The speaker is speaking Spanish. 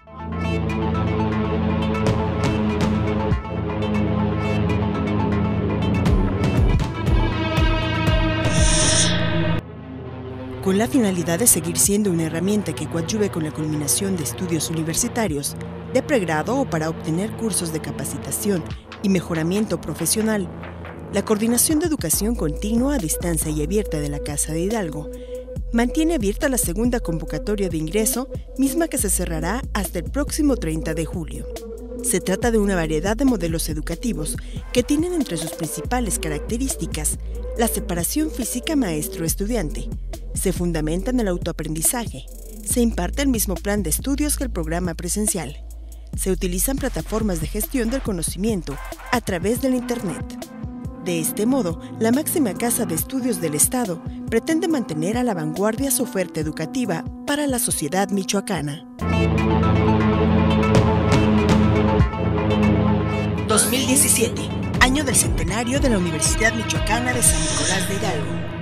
Con la finalidad de seguir siendo una herramienta que coadyuve con la culminación de estudios universitarios, de pregrado o para obtener cursos de capacitación y mejoramiento profesional, la Coordinación de Educación Continua a Distancia y Abierta de la Casa de Hidalgo mantiene abierta la segunda convocatoria de ingreso, misma que se cerrará hasta el próximo 30 de julio. Se trata de una variedad de modelos educativos que tienen entre sus principales características la separación física maestro-estudiante. Se fundamenta en el autoaprendizaje. Se imparte el mismo plan de estudios que el programa presencial. Se utilizan plataformas de gestión del conocimiento a través del Internet. De este modo, la máxima casa de estudios del Estado pretende mantener a la vanguardia su oferta educativa para la sociedad michoacana. 2017, año del centenario de la Universidad Michoacana de San Nicolás de Hidalgo.